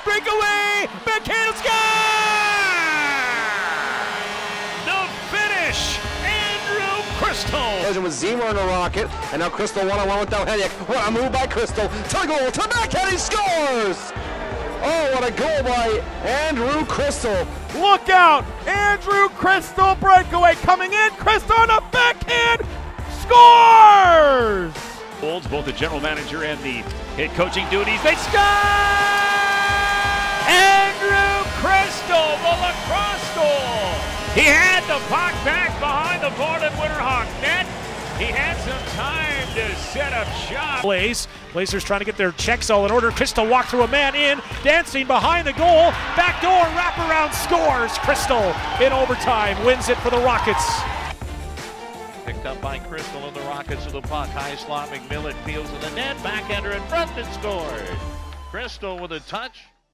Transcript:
breakaway, backhand score! The finish, Andrew Crystal. With Zimmer in a rocket, and now Crystal one-on-one with Delheniuk. What a move by Crystal to goal, to backhand, he scores! Oh, what a goal by Andrew Crystal. Look out, Andrew Crystal breakaway coming in, Crystal on a backhand, scores! Holds both the general manager and the head coaching duties, they score! Andrew Crystal, the lacrosse goal! He had the puck back behind the Portland Winterhawk net. He had some time to set up shop. Blazers trying to get their checks all in order. Crystal walked through a man in, dancing behind the goal. Backdoor wraparound scores. Crystal in overtime wins it for the Rockets. Picked up by Crystal and the Rockets with the puck. High slot, McMillan fields in the net. Backhander in front and scored. Crystal with a touch.